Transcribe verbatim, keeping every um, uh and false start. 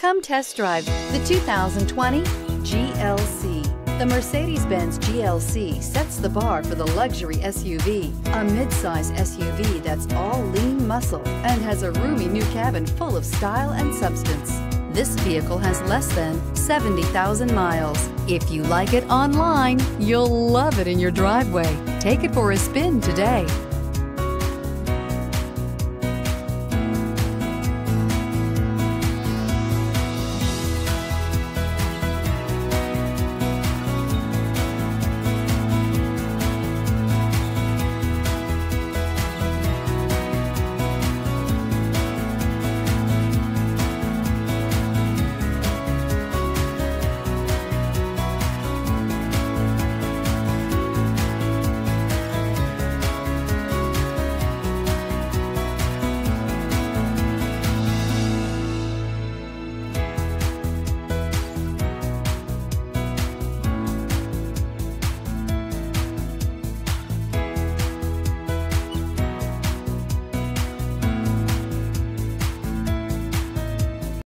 Come test drive the two thousand twenty G L C. The Mercedes-Benz G L C sets the bar for the luxury S U V, a midsize S U V that's all lean muscle and has a roomy new cabin full of style and substance. This vehicle has less than seventy thousand miles. If you like it online, you'll love it in your driveway. Take it for a spin today.